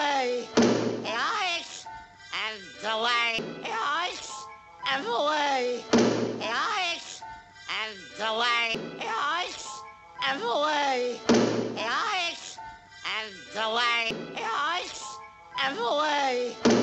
away. Yoiks and away. Yoiks and away. Yoiks and away. Yoiks and away. Yoiks and away. Yoiks and away.